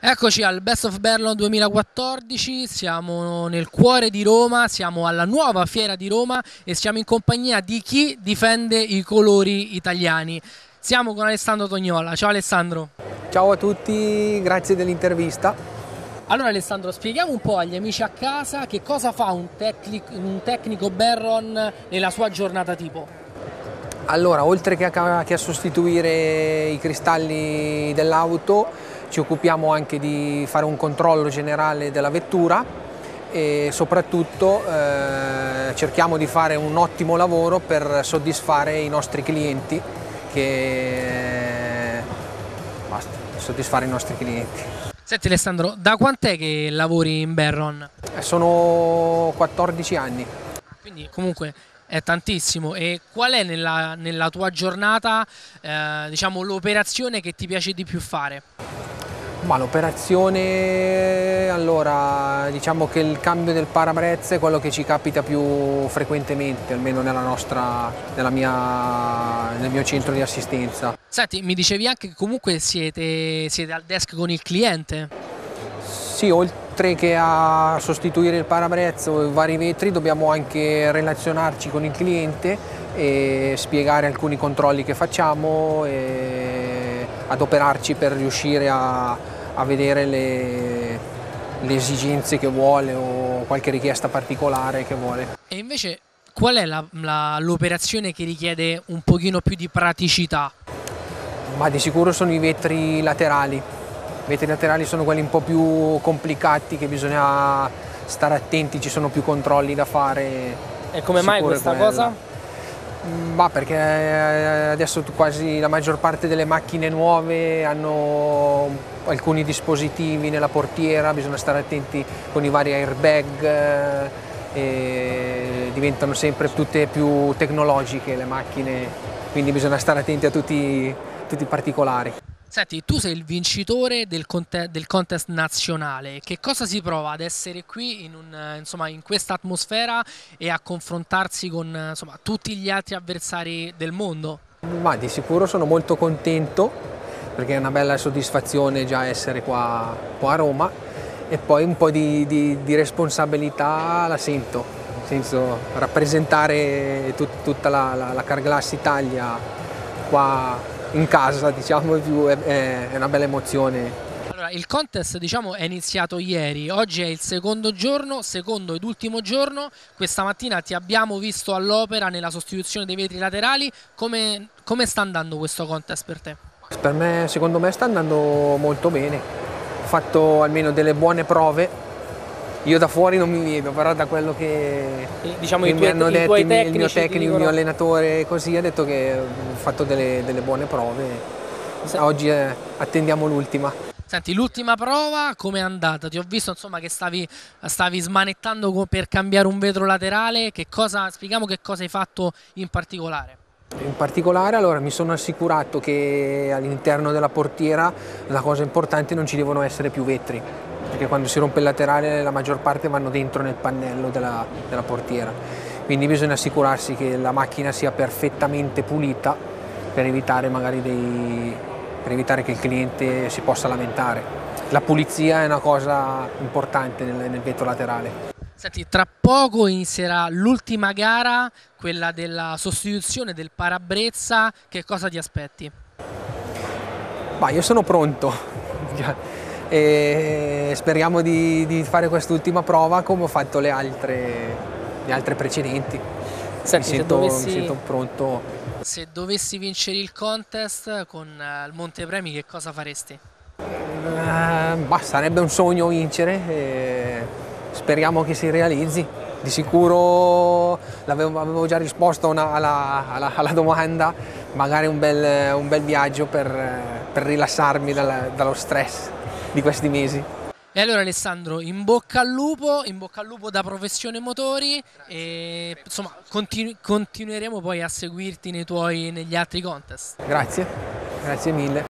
Eccoci al Best of Berlon 2014, siamo nel cuore di Roma, siamo alla nuova fiera di Roma e siamo in compagnia di chi difende i colori italiani. Siamo con Alessandro Tognola. Ciao Alessandro. Ciao a tutti, grazie dell'intervista. Allora Alessandro, spieghiamo un po' agli amici a casa che cosa fa un tecnico Berlon nella sua giornata tipo. Allora, oltre che a sostituire i cristalli dell'auto, ci occupiamo anche di fare un controllo generale della vettura e soprattutto cerchiamo di fare un ottimo lavoro per soddisfare i nostri clienti. Senti Alessandro, da quant'è che lavori in Berlon? Sono 14 anni. Quindi comunque è tantissimo. E qual è nella tua giornata diciamo, l'operazione che ti piace di più fare? Ma l'operazione, allora, diciamo che il cambio del parabrezza è quello che ci capita più frequentemente, almeno nel mio centro di assistenza. Senti, mi dicevi anche che comunque siete al desk con il cliente? Sì, oltre che a sostituire il parabrezza o i vari vetri, dobbiamo anche relazionarci con il cliente e spiegare alcuni controlli che facciamo e adoperarci per riuscire a vedere le esigenze che vuole o qualche richiesta particolare che vuole. E invece qual è l'operazione che richiede un pochino più di praticità? Ma di sicuro sono i vetri laterali. I vetri laterali sono quelli un po' più complicati, che bisogna stare attenti, ci sono più controlli da fare. E come mai questa cosa? Ma perché adesso quasi la maggior parte delle macchine nuove hanno alcuni dispositivi nella portiera, bisogna stare attenti con i vari airbag e diventano sempre tutte più tecnologiche le macchine, quindi bisogna stare attenti a tutti i particolari. Senti, tu sei il vincitore del contest nazionale. Che cosa si prova ad essere qui in questa atmosfera e a confrontarsi con tutti gli altri avversari del mondo? Ma di sicuro sono molto contento perché è una bella soddisfazione già essere qua a Roma e poi un po' di responsabilità la sento, nel senso rappresentare tutta la Carglass Italia qua in casa, diciamo, è una bella emozione. Allora, il contest diciamo è iniziato ieri, oggi è il secondo ed ultimo giorno. Questa mattina ti abbiamo visto all'opera nella sostituzione dei vetri laterali. Come sta andando questo contest per te? Per me, secondo me sta andando molto bene, ho fatto almeno delle buone prove. Io da fuori non mi vedo, però da quello che mi hanno detto il mio tecnico, il mio allenatore, così, ha detto che ho fatto delle buone prove. Oggi attendiamo l'ultima. Senti, l'ultima prova com'è andata? Ti ho visto insomma che stavi smanettando per cambiare un vetro laterale. Spieghiamo che cosa hai fatto in particolare. In particolare, allora, mi sono assicurato che all'interno della portiera la cosa importante non ci devono essere più vetri, perché quando si rompe il laterale la maggior parte vanno dentro nel pannello della portiera, quindi bisogna assicurarsi che la macchina sia perfettamente pulita per evitare che il cliente si possa lamentare. La pulizia è una cosa importante nel vetro laterale. Senti, tra poco inizierà l'ultima gara, quella della sostituzione del parabrezza. Che cosa ti aspetti? Ma io sono pronto e speriamo di fare quest'ultima prova come ho fatto le altre precedenti. Senti, mi sento pronto. Se dovessi vincere il contest con il montepremi, che cosa faresti? Sarebbe un sogno vincere. Speriamo che si realizzi. Di sicuro avevo già risposto alla domanda, magari un bel viaggio per rilassarmi dallo stress di questi mesi. E allora Alessandro, in bocca al lupo da Professione Motori e insomma continueremo poi a seguirti negli altri contest. Grazie mille.